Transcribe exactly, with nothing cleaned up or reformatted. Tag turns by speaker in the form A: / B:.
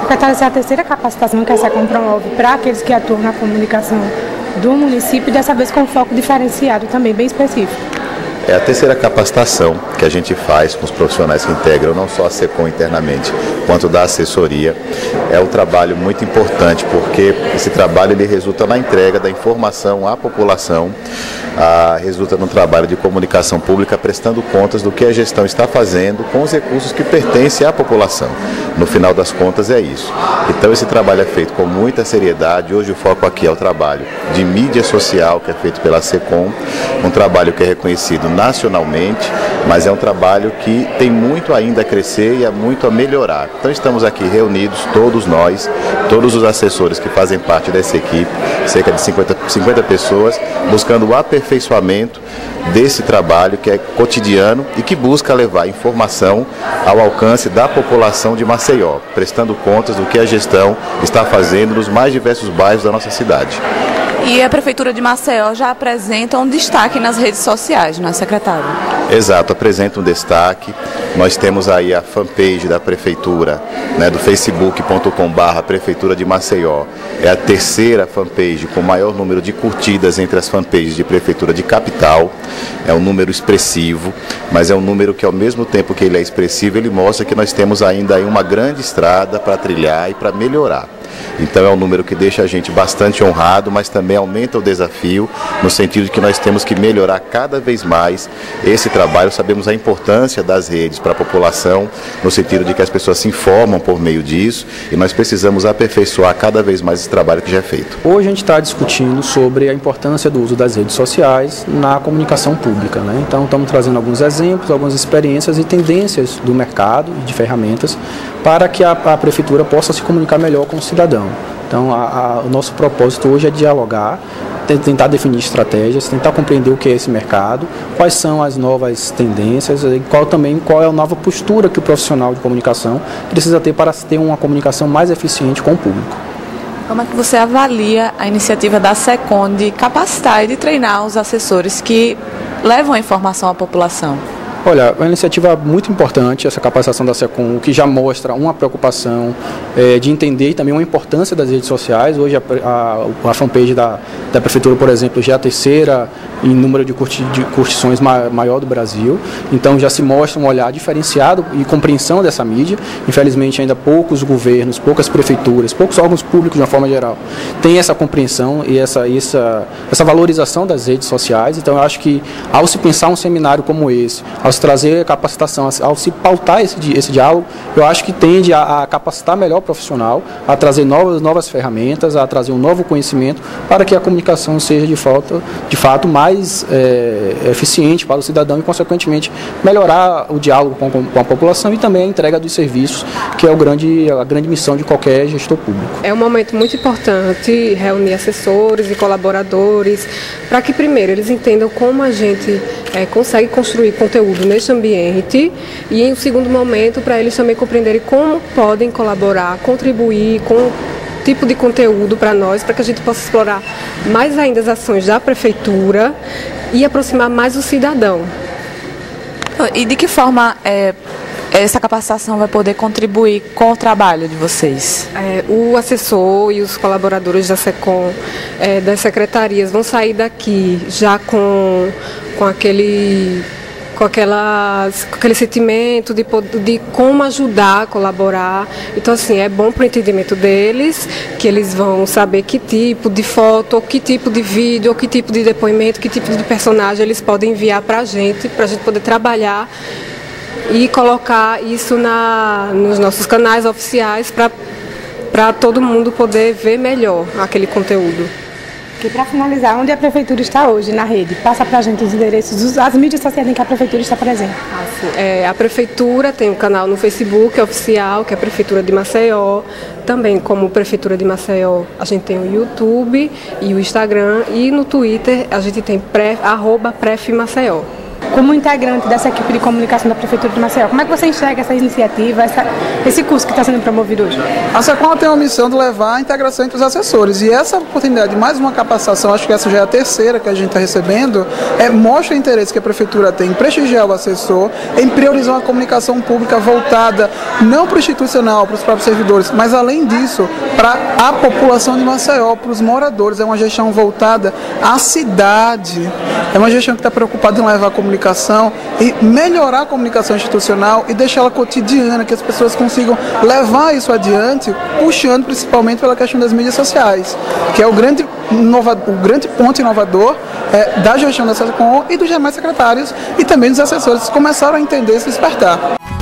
A: Secretária, essa é a terceira capacitação que a SECOM promove para aqueles que atuam na comunicação do município, e dessa vez com foco diferenciado também, bem específico.
B: É a terceira capacitação que a gente faz com os profissionais que integram não só a SECOM internamente, quanto da assessoria. É um trabalho muito importante, porque esse trabalho ele resulta na entrega da informação à população, ah, resulta num trabalho de comunicação pública prestando contas do que a gestão está fazendo com os recursos que pertencem à população. No final das contas é isso. Então esse trabalho é feito com muita seriedade. Hoje o foco aqui é o trabalho de mídia social que é feito pela SECOM, um trabalho que é reconhecido nacionalmente, mas é um trabalho que tem muito ainda a crescer e é muito a melhorar. Então estamos aqui reunidos, todos nós, todos os assessores que fazem parte dessa equipe, cerca de cinquenta, cinquenta pessoas, buscando o aperfeiçoamento desse trabalho que é cotidiano e que busca levar informação ao alcance da população de Maceió, prestando contas do que a gestão está fazendo nos mais diversos bairros da nossa cidade.
C: E a Prefeitura de Maceió já apresenta um destaque nas redes sociais, não é, secretário?
B: Exato, apresenta um destaque. Nós temos aí a fanpage da Prefeitura, né, do facebook ponto com barra Prefeitura de Maceió. É a terceira fanpage com maior número de curtidas entre as fanpages de Prefeitura de Capital. É um número expressivo, mas é um número que ao mesmo tempo que ele é expressivo, ele mostra que nós temos ainda aí uma grande estrada para trilhar e para melhorar. Então é um número que deixa a gente bastante honrado, mas também aumenta o desafio, no sentido de que nós temos que melhorar cada vez mais esse trabalho. Sabemos a importância das redes para a população, no sentido de que as pessoas se informam por meio disso, e nós precisamos aperfeiçoar cada vez mais esse trabalho que já é feito.
D: Hoje a gente está discutindo sobre a importância do uso das redes sociais na comunicação pública, né? Então estamos trazendo alguns exemplos, algumas experiências e tendências do mercado e de ferramentas para que a, a Prefeitura possa se comunicar melhor com o cidadão. Então, a, a, o nosso propósito hoje é dialogar, tentar definir estratégias, tentar compreender o que é esse mercado, quais são as novas tendências e qual também qual é a nova postura que o profissional de comunicação precisa ter para ter uma comunicação mais eficiente com o público.
C: Como é que você avalia a iniciativa da SECOM de capacitar e de treinar os assessores que levam a informação à população?
D: Olha, é uma iniciativa muito importante, essa capacitação da SECOM, que já mostra uma preocupação é, de entender também uma importância das redes sociais. Hoje a, a, a fanpage da, da Prefeitura, por exemplo, já é a terceira em número de, curti, de curtições ma, maior do Brasil. Então já se mostra um olhar diferenciado e compreensão dessa mídia. Infelizmente ainda poucos governos, poucas prefeituras, poucos órgãos públicos de uma forma geral têm essa compreensão e essa, essa, essa valorização das redes sociais. Então eu acho que ao se pensar um seminário como esse, ao se trazer capacitação, ao se pautar esse, esse diálogo, eu acho que tende a, a capacitar melhor o profissional, a trazer novas, novas ferramentas, a trazer um novo conhecimento para que a comunicação seja de fato, de fato mais é, eficiente para o cidadão e, consequentemente, melhorar o diálogo com, com a população e também a entrega dos serviços, que é o grande, a grande missão de qualquer gestor público.
E: É um momento muito importante reunir assessores e colaboradores para que, primeiro, eles entendam como a gente é, consegue construir conteúdo neste ambiente e, em um segundo momento, para eles também compreenderem como podem colaborar, contribuir com o tipo de conteúdo para nós, para que a gente possa explorar mais ainda as ações da Prefeitura e aproximar mais o cidadão.
C: E de que forma é, essa capacitação vai poder contribuir com o trabalho de vocês?
E: É, o assessor e os colaboradores da SECOM, é, das secretarias, vão sair daqui já com, com aquele... Com, aquelas, com aquele sentimento de, de como ajudar, colaborar. Então, assim, é bom para o entendimento deles, que eles vão saber que tipo de foto, ou que tipo de vídeo, ou que tipo de depoimento, que tipo de personagem eles podem enviar para a gente, para a gente poder trabalhar e colocar isso na, nos nossos canais oficiais para todo mundo poder ver melhor aquele conteúdo.
A: E para finalizar, onde a Prefeitura está hoje na rede? Passa para a gente os endereços, as mídias sociais em que a Prefeitura está presente.
E: É, a Prefeitura tem um canal no Facebook oficial, que é a Prefeitura de Maceió. Também, como Prefeitura de Maceió, a gente tem o YouTube e o Instagram. E no Twitter a gente tem pré, arroba Pref Maceió.
A: como integrante dessa equipe de comunicação da Prefeitura de Maceió, como é que você enxerga essa iniciativa, essa, esse curso que está sendo promovido hoje?
F: A SECOM tem a missão de levar a integração entre os assessores, e essa oportunidade de mais uma capacitação, acho que essa já é a terceira que a gente está recebendo, é, mostra o interesse que a Prefeitura tem em prestigiar o assessor, em priorizar uma comunicação pública voltada não para o institucional, para os próprios servidores, mas além disso, para a população de Maceió, para os moradores. É uma gestão voltada à cidade, é uma gestão que está preocupada em levar a comunicação e melhorar a comunicação institucional e deixá-la cotidiana, que as pessoas consigam levar isso adiante, puxando principalmente pela questão das mídias sociais, que é o grande, inova, o grande ponto inovador é, da gestão da SECOM e dos demais secretários e também dos assessores que começaram a entender e se despertar.